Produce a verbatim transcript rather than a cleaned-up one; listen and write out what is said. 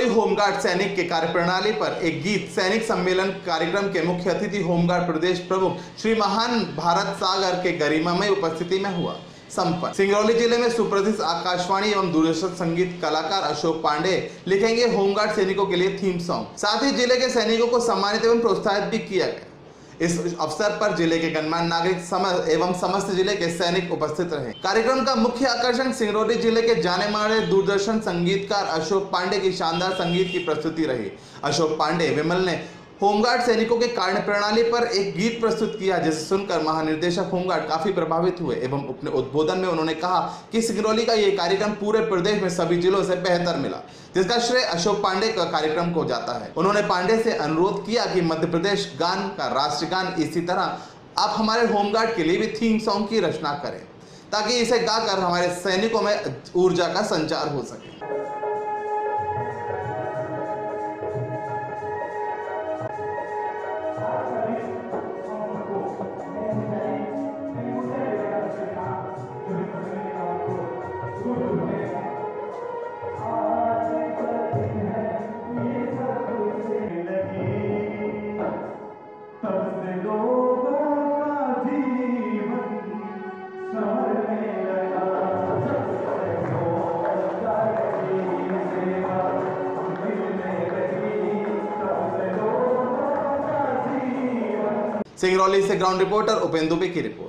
Singrauli home guard सैनिक के कार्यप्रणाली पर एक गीत सैनिक सम्मेलन कार्यक्रम के मुख्य अतिथि होमगार्ड प्रदेश प्रमुख श्री महान भारत सागर के गरिमामय उपस्थिति में हुआ संपन्न। सिंगरौली जिले में सुप्रसिद्ध आकाशवाणी एवं दूरदर्शन संगीत कलाकार अशोक पांडे लिखेंगे होमगार्ड सैनिकों के लिए थीम सॉन्ग। साथ ही जिले के सैनिकों को सम्मानित एवं प्रोत्साहित भी किया गया। इस अवसर पर जिले के गणमान्य नागरिक समस्त एवं समस्त जिले के सैनिक उपस्थित रहे। कार्यक्रम का मुख्य आकर्षण सिंगरौली जिले के जाने माने दूरदर्शन संगीतकार अशोक पांडे की शानदार संगीत की प्रस्तुति रही। अशोक पांडे विमल ने होमगार्ड सैनिकों के कार्य प्रणाली पर एक गीत प्रस्तुत किया, जिसे सुनकर महानिदेशक होमगार्ड काफी प्रभावित हुए एवं अपने उद्बोधन में उन्होंने कहा कि सिंगरौली का ये कार्यक्रम पूरे प्रदेश में सभी जिलों से बेहतर मिला, जिसका श्रेय अशोक पांडे का कार्यक्रम को जाता है। उन्होंने पांडे से अनुरोध किया कि मध्य प्रदेश गान का राष्ट्रगान इसी तरह आप हमारे होमगार्ड के लिए भी थीम सॉन्ग की रचना करें, ताकि इसे गाकर हमारे सैनिकों में ऊर्जा का संचार हो सके। सिंगरौली से ग्राउंड रिपोर्टर उपेंद्र दुबे की रिपोर्ट।